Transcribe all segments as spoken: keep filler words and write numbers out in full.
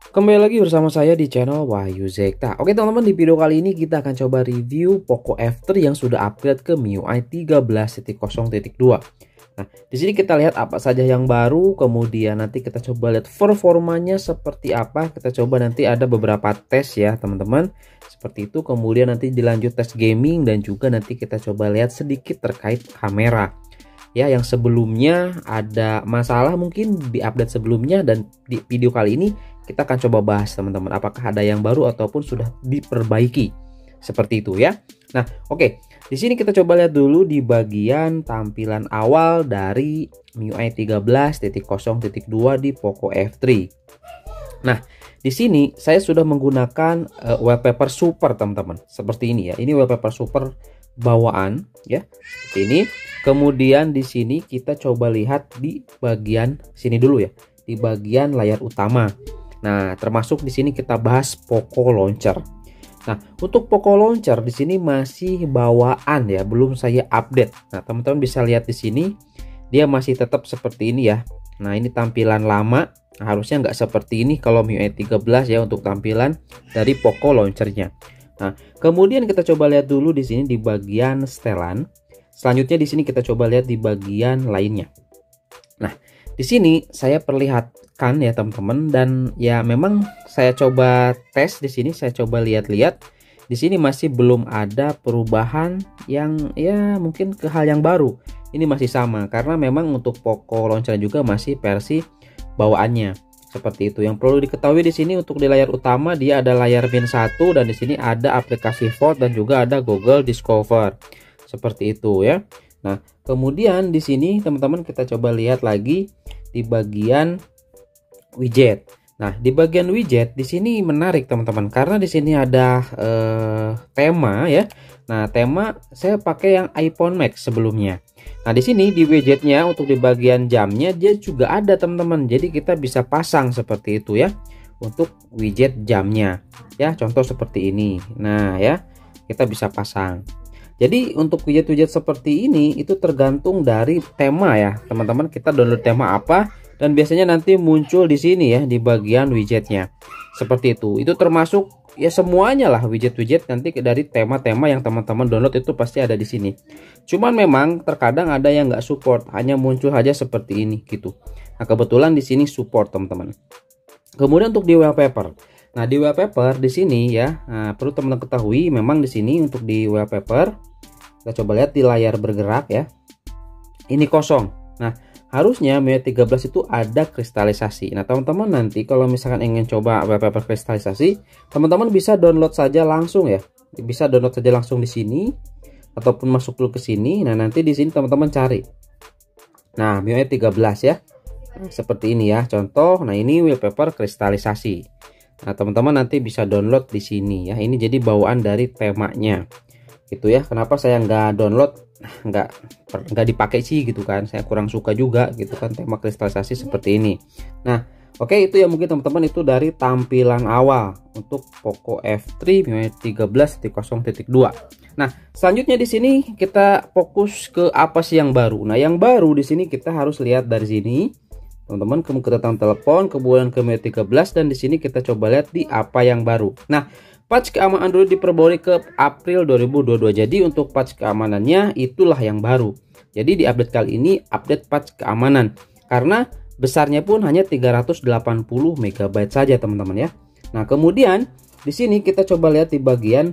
Kembali lagi bersama saya di channel Wahyu Zekta. Oke teman-teman, di video kali ini kita akan coba review Poco F tiga yang sudah upgrade ke M I U I tiga belas titik nol titik dua. Nah, di sini kita lihat apa saja yang baru, kemudian nanti kita coba lihat performanya seperti apa. Kita coba nanti ada beberapa tes ya teman-teman. Seperti itu, kemudian nanti dilanjut tes gaming dan juga nanti kita coba lihat sedikit terkait kamera. Ya, yang sebelumnya ada masalah mungkin di update sebelumnya, dan di video kali ini kita akan coba bahas teman-teman apakah ada yang baru ataupun sudah diperbaiki. Seperti itu ya. Nah, oke. Di sini kita coba lihat dulu di bagian tampilan awal dari M I U I tiga belas titik nol titik dua di Poco F tiga. Nah, di sini saya sudah menggunakan uh, wallpaper super teman-teman. Seperti ini ya. Ini wallpaper super bawaan ya. Seperti ini. Kemudian di sini kita coba lihat di bagian sini dulu ya. Di bagian layar utama. Nah, termasuk di sini kita bahas Poco Launcher. Nah, untuk Poco Launcher di sini masih bawaan ya, belum saya update. Nah, teman-teman bisa lihat di sini dia masih tetap seperti ini ya. Nah, ini tampilan lama. Nah, harusnya nggak seperti ini kalau M I U I tiga belas ya untuk tampilan dari Poco Launchernya. Nah, kemudian kita coba lihat dulu di sini di bagian setelan. Selanjutnya di sini kita coba lihat di bagian lainnya. Nah, di sini saya perlihatkan ya teman-teman, dan ya memang saya coba tes di sini, saya coba lihat-lihat. Di sini masih belum ada perubahan yang ya mungkin ke hal yang baru. Ini masih sama karena memang untuk Poco Launcher juga masih versi bawaannya. Seperti itu. Yang perlu diketahui di sini untuk di layar utama dia ada layar min satu, dan di sini ada aplikasi Vote dan juga ada Google Discover. Seperti itu ya. Nah, kemudian di sini teman-teman kita coba lihat lagi di bagian widget. Nah, di bagian widget di sini menarik teman-teman karena di sini ada eh, tema ya. Nah, tema saya pakai yang iPhone Max sebelumnya. Nah, di sini di widgetnya untuk di bagian jamnya dia juga ada teman-teman. Jadi kita bisa pasang seperti itu ya untuk widget jamnya. Ya, contoh seperti ini. Nah, ya kita bisa pasang. Jadi untuk widget-widget seperti ini itu tergantung dari tema ya teman-teman. Kita download tema apa dan biasanya nanti muncul di sini ya di bagian widgetnya. Seperti itu. Itu termasuk ya semuanya lah widget-widget nanti dari tema-tema yang teman-teman download itu pasti ada di sini. Cuman memang terkadang ada yang nggak support, hanya muncul aja seperti ini gitu. Nah, kebetulan di sini support teman-teman. Kemudian untuk di wallpaper. Nah, di wallpaper di sini ya, nah, perlu teman-teman ketahui memang di sini untuk di wallpaper kita coba lihat di layar bergerak ya. Ini kosong. Nah, harusnya M I U I tiga belas itu ada kristalisasi. Nah, teman-teman nanti kalau misalkan ingin coba wallpaper kristalisasi, teman-teman bisa download saja langsung ya. Bisa download saja langsung di sini ataupun masuk dulu ke sini. Nah, nanti di sini teman-teman cari. Nah, M I U I tiga belas ya. Nah, seperti ini ya contoh. Nah, ini wallpaper kristalisasi. Nah, teman-teman nanti bisa download di sini ya. Ini jadi bawaan dari temanya. Gitu ya. Kenapa saya nggak download, nggak nggak dipakai sih gitu kan? Saya kurang suka juga gitu kan tema kristalisasi seperti ini. Nah, oke, itu ya mungkin teman-teman itu dari tampilan awal untuk Poco F tiga M I U I tiga belas titik nol titik dua. Nah, selanjutnya di sini kita fokus ke apa sih yang baru. Nah, yang baru di sini kita harus lihat dari sini. Teman-teman, kemudian ke tentang telepon, kemudian ke M I U I tiga belas, dan di sini kita coba lihat di apa yang baru. Nah, patch keamanan Android diperbarui ke April dua ribu dua puluh dua. Jadi untuk patch keamanannya itulah yang baru. Jadi di update kali ini update patch keamanan karena besarnya pun hanya tiga ratus delapan puluh megabyte saja teman-teman ya. Nah, kemudian di sini kita coba lihat di bagian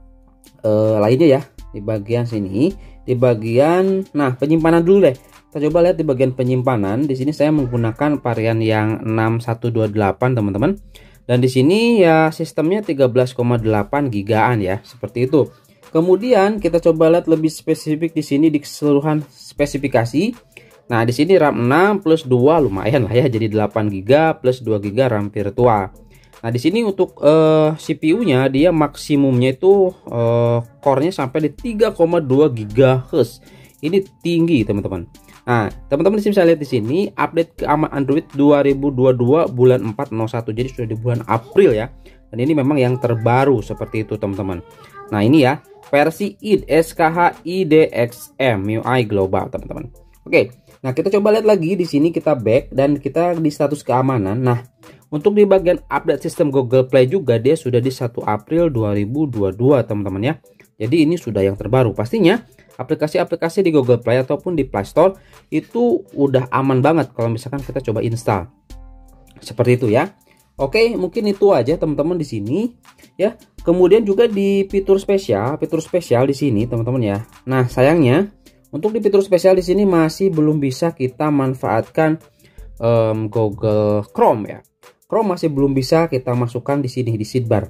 uh, lainnya ya. Di bagian sini, di bagian nah penyimpanan dulu deh. Kita coba lihat di bagian penyimpanan. Di sini saya menggunakan varian yang enam satu dua delapan teman-teman. Dan di sini ya sistemnya tiga belas koma delapan gigaan ya, seperti itu. Kemudian kita coba lihat lebih spesifik di sini di keseluruhan spesifikasi. Nah, di sini RAM enam plus dua lumayan lah ya, jadi delapan giga plus dua giga RAM virtual. Nah, di sini untuk uh, C P U-nya dia maksimumnya itu uh, core-nya sampai di tiga koma dua gigahertz. Ini tinggi, teman-teman. Nah, teman-teman bisa lihat di sini update keamanan Android dua ribu dua puluh dua bulan empat nol satu. Jadi sudah di bulan April ya. Dan ini memang yang terbaru seperti itu, teman-teman. Nah, ini ya versi I D S K H I D X M M I U I Global, teman-teman. Oke. Nah, kita coba lihat lagi di sini, kita back dan kita di status keamanan. Nah, Untuk di bagian update sistem Google Play juga dia sudah di satu April dua ribu dua puluh dua teman-teman ya. Jadi ini sudah yang terbaru. Pastinya aplikasi-aplikasi di Google Play ataupun di Play Store itu udah aman banget kalau misalkan kita coba install. Seperti itu ya. Oke, mungkin itu aja teman-teman di sini ya. Kemudian juga di fitur spesial, fitur spesial di sini teman-teman ya. Nah, sayangnya untuk di fitur spesial di sini masih belum bisa kita manfaatkan um, Google Chrome ya. Chrome masih belum bisa kita masukkan di sini di sidebar.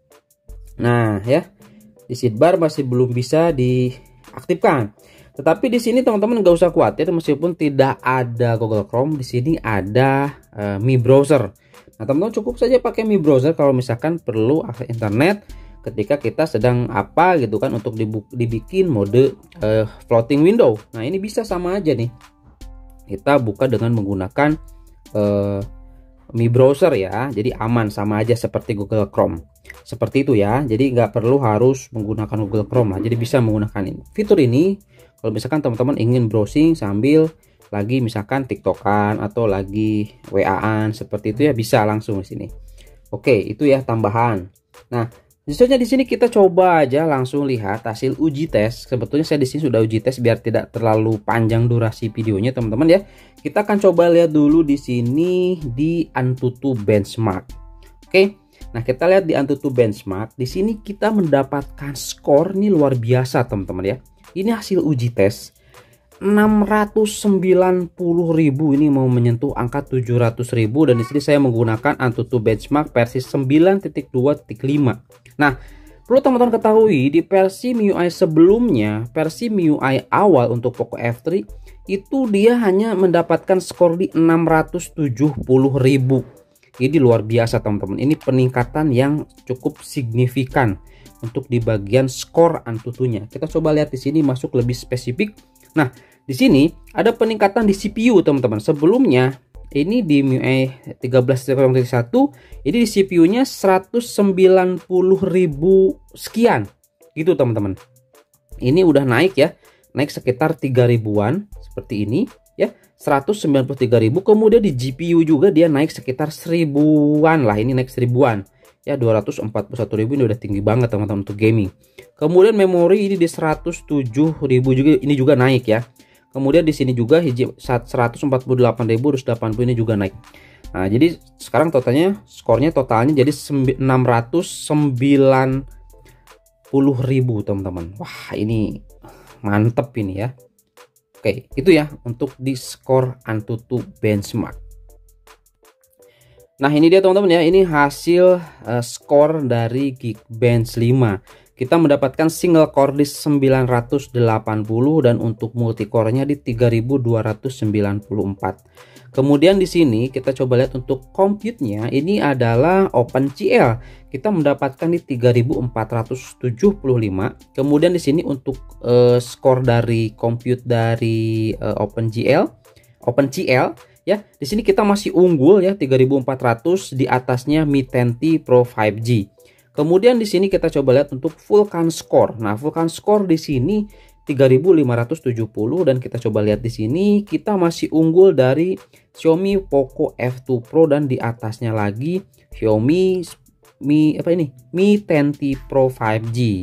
Nah, ya. Di sidebar masih belum bisa diaktifkan. Tetapi di sini teman-teman nggak usah khawatir, meskipun tidak ada Google Chrome, di sini ada uh, Mi Browser. Nah, teman-teman cukup saja pakai Mi Browser kalau misalkan perlu akses internet ketika kita sedang apa gitu kan, untuk dibikin mode uh, floating window. Nah, ini bisa sama aja nih. Kita buka dengan menggunakan uh, Mi Browser ya, jadi aman sama aja seperti Google Chrome. Seperti itu ya, jadi nggak perlu harus menggunakan Google Chrome lah, jadi bisa menggunakan ini. Fitur ini kalau misalkan teman-teman ingin browsing sambil lagi misalkan TikTokan atau lagi W A-an seperti itu ya, bisa langsung di sini. Oke, itu ya tambahan. Nah, selanjutnya di sini kita coba aja langsung lihat hasil uji tes. Sebetulnya saya di sini sudah uji tes biar tidak terlalu panjang durasi videonya teman-teman ya. Kita akan coba lihat dulu di sini di Antutu Benchmark. Oke. Nah, kita lihat di Antutu Benchmark. Di sini kita mendapatkan skor nih luar biasa teman-teman ya. Ini hasil uji tes enam ratus sembilan puluh ribu, ini mau menyentuh angka tujuh ratus ribu, dan di sini saya menggunakan Antutu Benchmark versi sembilan titik dua titik lima. Nah, perlu teman-teman ketahui di versi M I U I sebelumnya, versi M I U I awal untuk Poco F tiga itu dia hanya mendapatkan skor di enam ratus tujuh puluh ribu. Ini luar biasa teman-teman. Ini peningkatan yang cukup signifikan untuk di bagian skor Antutunya. Kita coba lihat di sini masuk lebih spesifik. Nah, di sini ada peningkatan di C P U teman-teman. Sebelumnya ini di M I U I tiga belas titik nol titik satu ini di C P U-nya seratus sembilan puluh ribu sekian. Gitu teman-teman. Ini udah naik ya. Naik sekitar tiga ribuan seperti ini ya. seratus sembilan puluh tiga ribu. Kemudian di G P U juga dia naik sekitar seribuan lah. Ini naik seribuan. Ya, dua ratus empat puluh satu ribu, ini udah tinggi banget teman-teman untuk gaming. Kemudian memori ini di seratus tujuh ribu juga, ini juga naik ya. Kemudian di sini juga seratus empat puluh delapan ribu, seratus delapan puluh ini juga naik. Nah, jadi sekarang totalnya skornya totalnya jadi enam ratus sembilan puluh ribu teman-teman. Wah, ini mantep ini ya. Oke, itu ya untuk di skor Antutu Benchmark. Nah, ini dia teman-teman ya, ini hasil uh, skor dari Geekbench lima. Kita mendapatkan single core di sembilan ratus delapan puluh dan untuk multicore-nya di tiga ribu dua ratus sembilan puluh empat. Kemudian di sini kita coba lihat untuk compute-nya, ini adalah OpenCL. Kita mendapatkan di tiga ribu empat ratus tujuh puluh lima. Kemudian di sini untuk uh, skor dari compute dari uh, OpenGL, OpenCL ya, di sini kita masih unggul ya, tiga ribu empat ratus, di atasnya Mi sepuluh T Pro lima G. Kemudian di sini kita coba lihat untuk Vulkan score. Nah, Vulkan score di sini tiga ribu lima ratus tujuh puluh, dan kita coba lihat di sini kita masih unggul dari Xiaomi Poco F dua Pro, dan di atasnya lagi Xiaomi Mi apa ini? Mi sepuluh T Pro lima G.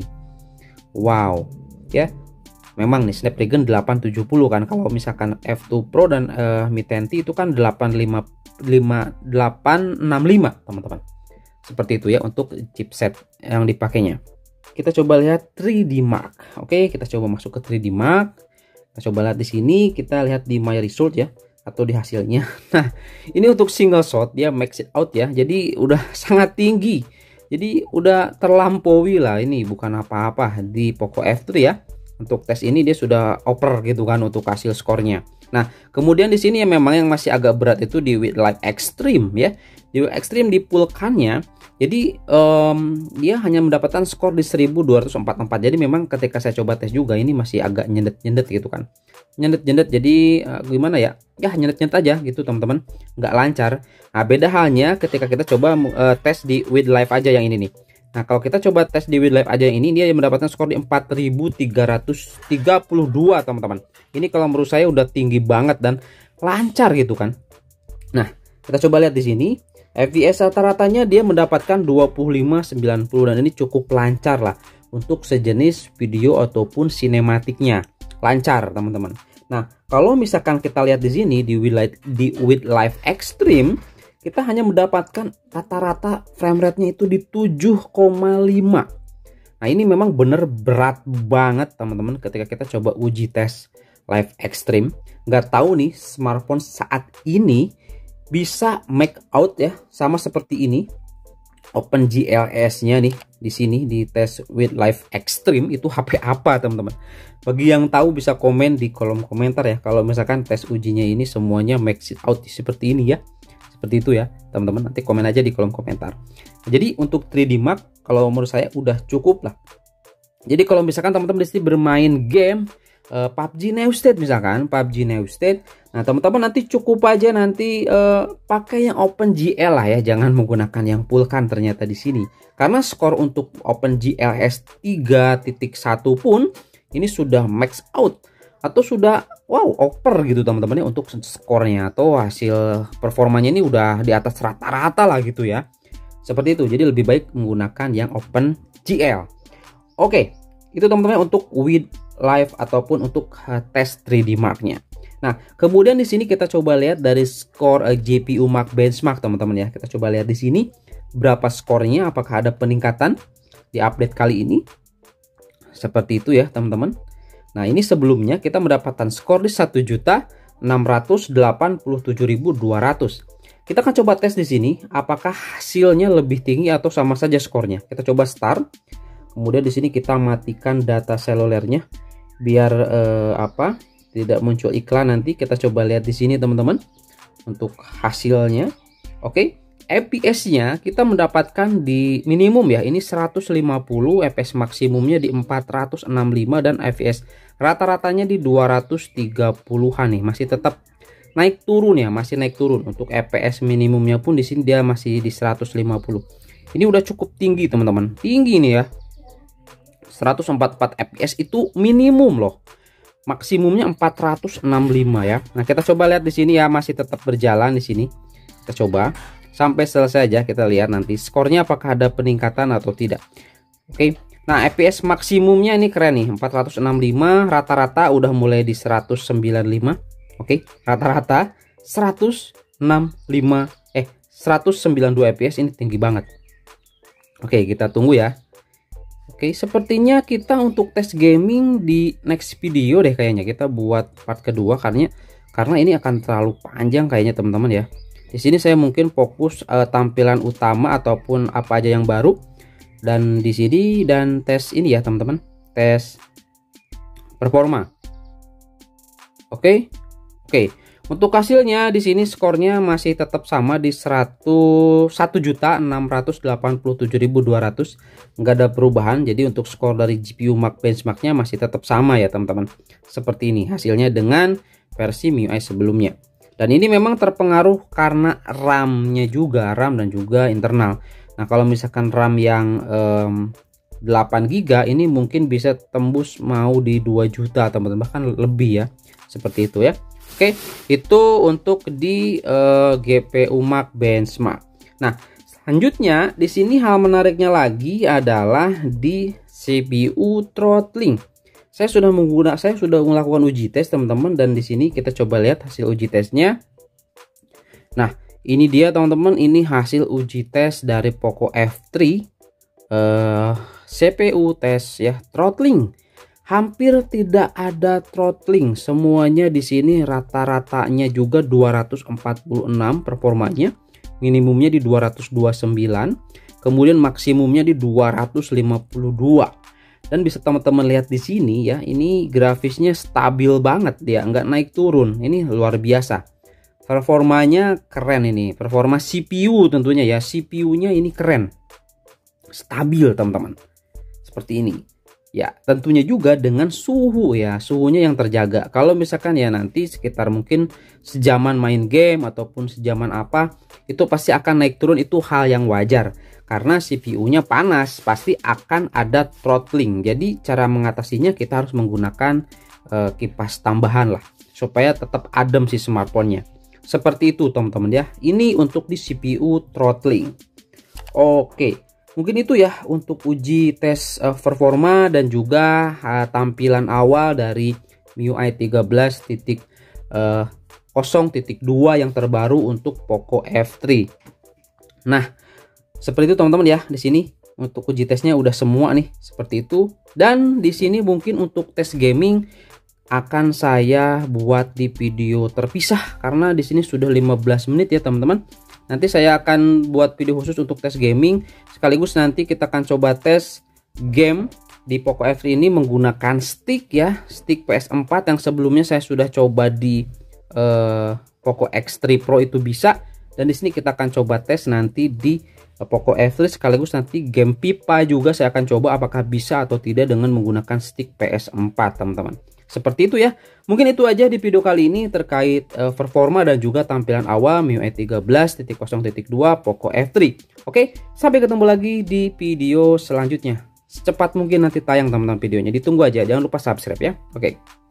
Wow, ya. Memang nih Snapdragon delapan tujuh puluh kan, kalau misalkan F dua Pro dan uh, Mi sepuluh T itu kan delapan lima lima delapan enam lima teman-teman. Seperti itu ya untuk chipset yang dipakainya. Kita coba lihat tiga D Mark. Oke, kita coba masuk ke tiga D Mark. Kita coba lihat di sini, kita lihat di My Result ya, atau di hasilnya. Nah, ini untuk single shot dia max it out ya. Jadi udah sangat tinggi. Jadi udah terlampaui lah, ini bukan apa-apa di Poco F tiga ya. Untuk tes ini dia sudah oper gitu kan untuk hasil skornya. Nah, kemudian di sini yang memang yang masih agak berat itu di Wildlife Extreme ya. Di Wildlife Extreme di pulkannya, jadi um, dia hanya mendapatkan skor di seribu dua ratus empat puluh empat. Jadi memang ketika saya coba tes juga ini masih agak nyendet-nyendet gitu kan. Nyendet-nyendet jadi uh, gimana ya? Ya nyendet-nyendet aja gitu teman-teman. Nggak lancar. Nah, beda halnya ketika kita coba uh, tes di Wildlife aja yang ini nih. Nah, kalau kita coba tes di Wildlife aja yang ini, dia mendapatkan skor di empat ribu tiga ratus tiga puluh dua teman-teman. Ini kalau menurut saya udah tinggi banget dan lancar gitu kan. Nah, kita coba lihat di sini. F P S rata-ratanya dia mendapatkan dua puluh lima sembilan puluh dan ini cukup lancar lah untuk sejenis video ataupun sinematiknya. Lancar, teman-teman. Nah, kalau misalkan kita lihat di sini di Wildlife di Wildlife Extreme, kita hanya mendapatkan rata-rata frame rate-nya itu di tujuh koma lima. Nah, ini memang bener berat banget, teman-teman, ketika kita coba uji tes Live Extreme. Nggak tahu nih smartphone saat ini bisa make out ya sama seperti ini. OpenGLES-nya nih di sini di tes Wildlife Extreme itu H P apa, teman-teman? Bagi yang tahu bisa komen di kolom komentar ya. Kalau misalkan tes ujinya ini semuanya make it out seperti ini ya. Seperti itu ya, teman-teman. Nanti komen aja di kolom komentar. Jadi untuk tiga D Mark kalau menurut saya udah cukup lah. Jadi kalau misalkan teman-teman di sini bermain game Uh, P U B G New State misalkan, P U B G New State. Nah, teman-teman nanti cukup aja nanti uh, pakai yang OpenGL lah ya, jangan menggunakan yang Vulkan ternyata di sini. Karena skor untuk OpenGLES tiga titik satu pun ini sudah max out atau sudah wow over gitu, teman-teman ya, untuk skornya atau hasil performanya ini udah di atas rata-rata lah gitu ya. Seperti itu. Jadi lebih baik menggunakan yang OpenGL. Oke, itu teman-teman untuk with live ataupun untuk uh, tes tiga D Mark-nya. Nah, kemudian di sini kita coba lihat dari skor uh, G P U Mark benchmark, teman-teman ya. Kita coba lihat di sini berapa skornya, apakah ada peningkatan di update kali ini. Seperti itu ya, teman-teman. Nah, ini sebelumnya kita mendapatkan skor di satu juta enam ratus delapan puluh tujuh ribu dua ratus. Kita akan coba tes di sini apakah hasilnya lebih tinggi atau sama saja skornya. Kita coba start. Kemudian di sini kita matikan data selulernya biar eh, apa tidak muncul iklan nanti. Kita coba lihat di sini, teman-teman, untuk hasilnya. Oke, F P S-nya kita mendapatkan di minimum ya, ini seratus lima puluh, F P S maksimumnya di empat ratus enam puluh lima dan F P S rata-ratanya di dua ratus tiga puluhan nih. Masih tetap naik turun ya, masih naik turun. Untuk F P S minimumnya pun di sini dia masih di seratus lima puluh. Ini udah cukup tinggi, teman-teman. Tinggi nih ya. seratus empat puluh empat F P S itu minimum loh. Maksimumnya empat ratus enam puluh lima ya. Nah, kita coba lihat di sini ya, masih tetap berjalan di sini. Kita coba sampai selesai aja, kita lihat nanti skornya apakah ada peningkatan atau tidak. Oke. Nah, F P S maksimumnya ini keren nih, empat ratus enam puluh lima, rata-rata udah mulai di seratus sembilan puluh lima. Oke, rata-rata seratus enam puluh lima eh seratus sembilan puluh dua F P S, ini tinggi banget. Oke, kita tunggu ya. Oke, sepertinya kita untuk tes gaming di next video deh kayaknya. Kita buat part kedua karena karena ini akan terlalu panjang kayaknya, teman-teman ya. Di sini saya mungkin fokus uh, tampilan utama ataupun apa aja yang baru dan di sini dan tes ini ya, teman-teman. Tes performa. Oke. Oke. Untuk hasilnya di sini skornya masih tetap sama di satu juta enam ratus delapan puluh tujuh ribu dua ratus, nggak ada perubahan. Jadi untuk skor dari G P U Mark benchmarknya masih tetap sama ya, teman-teman. Seperti ini hasilnya dengan versi M I U I sebelumnya. Dan ini memang terpengaruh karena RAM-nya juga, RAM dan juga internal. Nah, kalau misalkan RAM yang um, delapan giga ini mungkin bisa tembus mau di dua juta, teman-teman, bahkan lebih ya. Seperti itu ya. Oke, itu untuk di uh, G P U Mark benchmark. Nah, selanjutnya di sini hal menariknya lagi adalah di C P U throttling. Saya sudah menggunakan, saya sudah melakukan uji tes, teman-teman, dan di sini kita coba lihat hasil uji tesnya. Nah, ini dia, teman-teman, ini hasil uji tes dari Poco F tiga uh, C P U tes ya throttling. Hampir tidak ada throttling, semuanya di sini rata-ratanya juga dua ratus empat puluh enam performanya, minimumnya di dua ratus dua puluh sembilan, kemudian maksimumnya di dua ratus lima puluh dua. Dan bisa teman-teman lihat di sini ya, ini grafisnya stabil banget dia, nggak naik turun. Ini luar biasa. Performanya keren ini, performa C P U tentunya ya, C P U-nya ini keren, stabil, teman-teman. Seperti ini. Ya, tentunya juga dengan suhu ya, suhunya yang terjaga. Kalau misalkan ya nanti sekitar mungkin sejaman main game ataupun sejaman apa, itu pasti akan naik turun, itu hal yang wajar. Karena C P U-nya panas, pasti akan ada throttling. Jadi cara mengatasinya kita harus menggunakan uh, kipas tambahan lah, supaya tetap adem si smartphone-nya. seperti itu teman-teman ya. Ini untuk di C P U throttling. Oke, mungkin itu ya untuk uji tes uh, performa dan juga uh, tampilan awal dari M I U I tiga belas titik nol titik dua yang terbaru untuk Poco F tiga. Nah, seperti itu teman-teman ya. Di sini untuk uji tesnya udah semua nih, seperti itu. Dan di sini mungkin untuk tes gaming akan saya buat di video terpisah karena di sini sudah lima belas menit ya teman-teman. Nanti saya akan buat video khusus untuk tes gaming, sekaligus nanti kita akan coba tes game di Poco F tiga ini menggunakan stick ya, stick P S empat yang sebelumnya saya sudah coba di uh, Poco X tiga Pro itu bisa. Dan di sini kita akan coba tes nanti di uh, Poco F tiga, sekaligus nanti game pipa juga saya akan coba apakah bisa atau tidak dengan menggunakan stick P S empat teman-teman. Seperti itu ya. Mungkin itu aja di video kali ini terkait uh, performa dan juga tampilan awal M I U I tiga belas titik nol titik dua Poco F tiga. Oke, sampai ketemu lagi di video selanjutnya. Secepat mungkin nanti tayang teman-teman videonya. Ditunggu aja, jangan lupa subscribe ya. Oke.